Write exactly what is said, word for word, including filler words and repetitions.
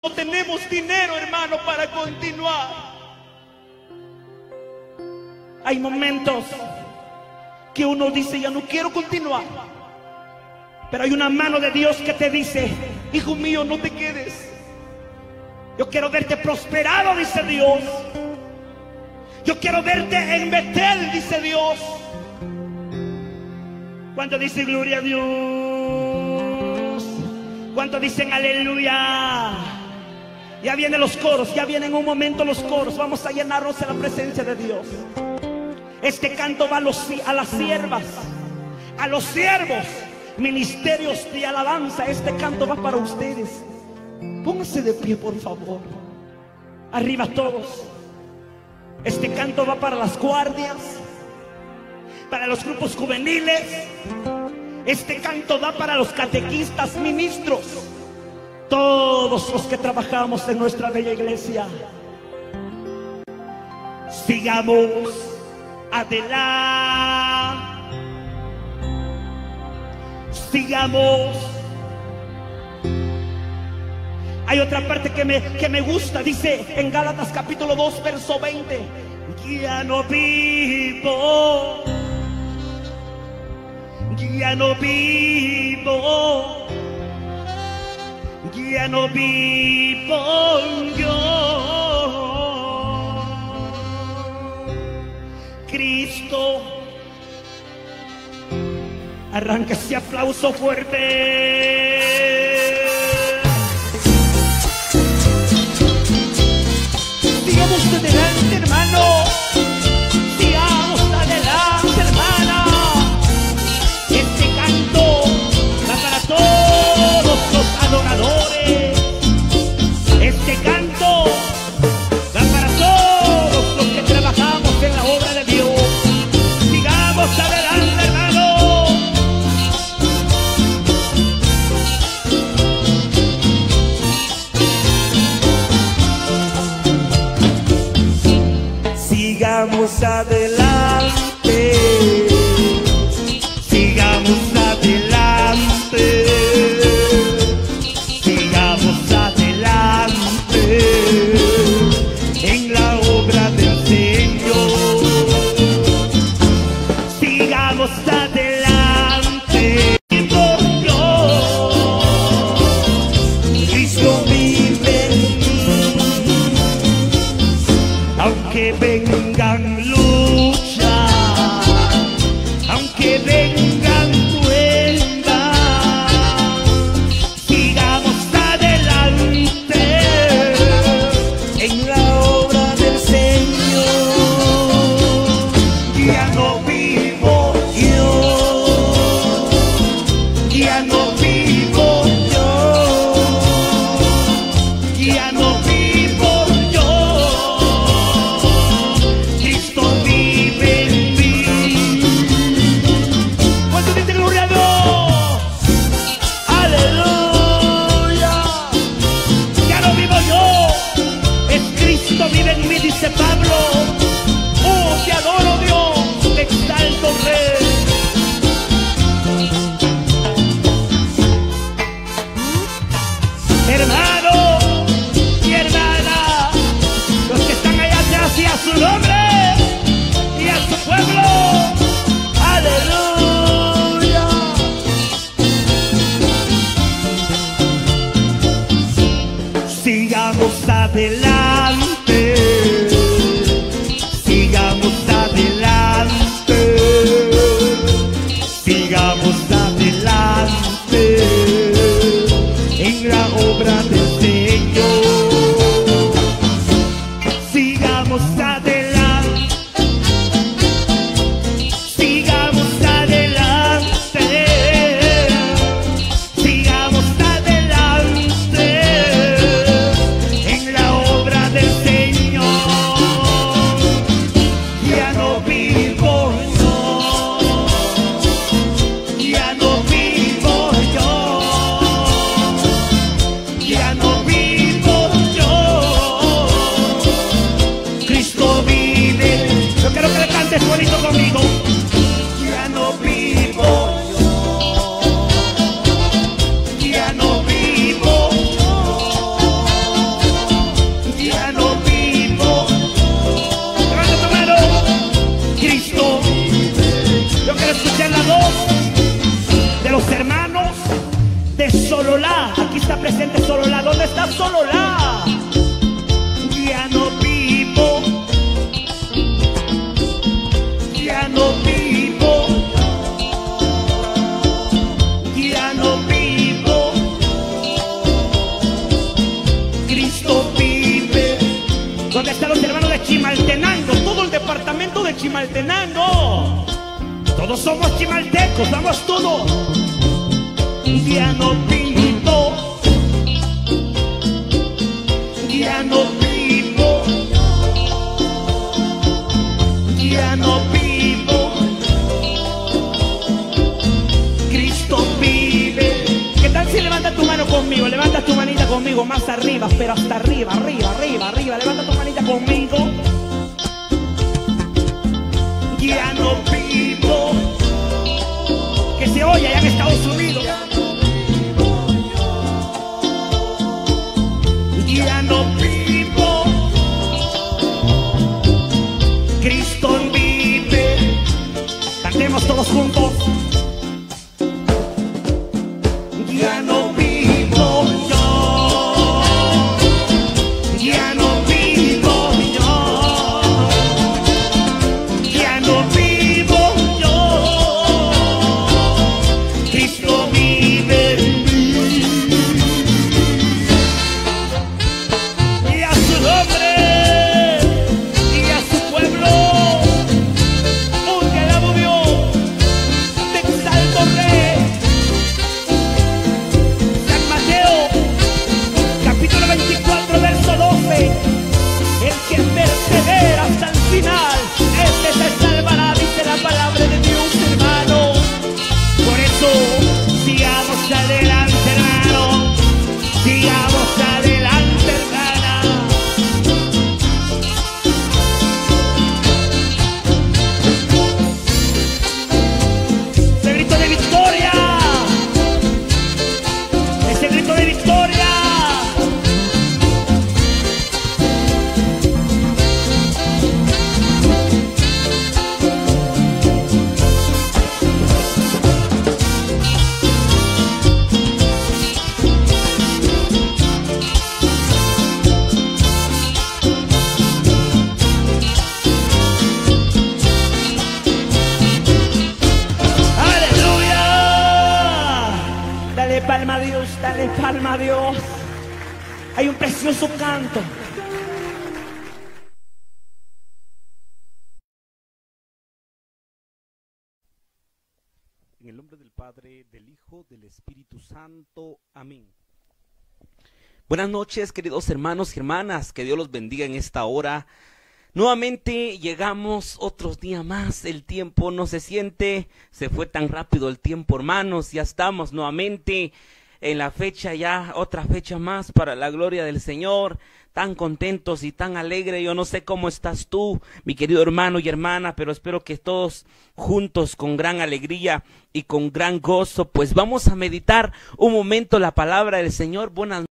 No tenemos dinero, hermano, para continuar. Hay momentos que uno dice, ya no quiero continuar. Pero hay una mano de Dios que te dice, hijo mío, no te quedes. Yo quiero verte prosperado, dice Dios. Yo quiero verte en Betel, dice Dios. ¿Cuánto dice gloria a Dios? ¿Cuánto dicen aleluya? Ya vienen los coros, ya vienen un momento los coros. Vamos a llenarnos en la presencia de Dios. Este canto va a, los, a las siervas, a los siervos, ministerios de alabanza. Este canto va para ustedes. Pónganse de pie, por favor. Arriba todos. Este canto va para las guardias, para los grupos juveniles. Este canto va para los catequistas, ministros, todos los que trabajamos en nuestra bella iglesia. Sigamos adelante. Sigamos. Hay otra parte que me, que me gusta. Dice en Gálatas capítulo dos verso veinte: ya no vivo, ya no vivo, ya no vivo yo. Cristo. Arranca ese aplauso fuerte. Sigamos adelante, hermano. Sigamos adelante, hermana. Este canto va para todos los adoradores. Este canto va para todos los que trabajamos en la obra de Dios. Sigamos adelante, hermano. Sigamos adelante, sigamos adelante, sigamos adelante en la obra del Señor. Sigamos adelante, por Dios, Cristo vive en mí, aunque vengan luchas, aunque vengan pruebas, sigamos adelante en la obra del Señor. Ya no vivo yo, ya no vivo yo, ya no vivo yo. Cristo vive en mí. ¿Cuánto dice gloria a Dios? Aleluya. Ya no vivo yo, es Cristo vive en mí, dice Pablo. Oh, te adoro, Dios, te exalto, Rey. Hermano y hermana, los que están allá atrás, y a su nombre y a su pueblo, aleluya. Sigamos adelante, sigamos adelante, sigamos adelante en la obra del Señor. Sigamos adelante, sigamos adelante, sigamos adelante en la obra del Señor. solo la. Ya no vivo, ya no vivo, ya no vivo. Cristo vive. ¿Dónde están los hermanos de Chimaltenango? Todo el departamento de Chimaltenango. Todos somos chimaltecos, vamos todos. Ya no vivo, ya no vivo, ya no vivo. Cristo vive. ¿Qué tal si levanta tu mano conmigo? Levanta tu manita conmigo, más arriba, pero hasta arriba, arriba, arriba, arriba. Levanta tu manita conmigo. Ya no vivo. Que se oye allá en Estados Unidos. Ya no vivo. Cristo vive. Cantemos todos juntos. Ya no vivo yo. Ya no vivo yo. Ya no vivo yo. Cristo vive en mí. Y a su nombre y a su pueblo, un te alabo Dios, te exalto Rey. San Mateo, capítulo veinticuatro, verso doce. El que persevera hasta el final, este se salvará, dice la palabra de Dios, hermano. Por eso, sigamos adelante, hermano. Sigamos adelante, hermana. Ese grito de victoria. Ese grito de victoria. ¡Aleluya! Dale palma a Dios, dale palma a Dios. Hay un precioso canto. En el nombre del Padre, del Hijo, del Espíritu Santo. Amén. Buenas noches, queridos hermanos y hermanas. Que Dios los bendiga en esta hora. Nuevamente llegamos otros días más. El tiempo no se siente. Se fue tan rápido el tiempo, hermanos. Ya estamos nuevamente en la fecha, ya otra fecha más para la gloria del Señor. Tan contentos y tan alegres. Yo no sé cómo estás tú, mi querido hermano y hermana, pero espero que todos juntos con gran alegría y con gran gozo, pues vamos a meditar un momento la palabra del Señor. Buenas